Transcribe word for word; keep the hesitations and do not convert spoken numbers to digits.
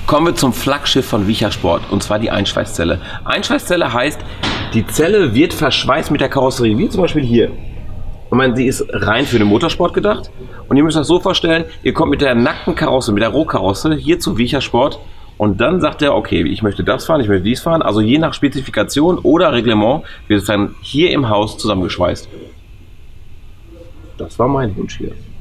Kommen wir zum Flaggschiff von Wicha Sport, und zwar die Einschweißzelle. Einschweißzelle heißt, die Zelle wird verschweißt mit der Karosserie, wie zum Beispiel hier. Ich meine, sie ist rein für den Motorsport gedacht. Und ihr müsst das so vorstellen, ihr kommt mit der nackten Karosse, mit der Rohkarosse hier zu Wicha Sport. Und dann sagt er, okay, ich möchte das fahren, ich möchte dies fahren. Also je nach Spezifikation oder Reglement wird es dann hier im Haus zusammengeschweißt. Das war mein Wunsch hier.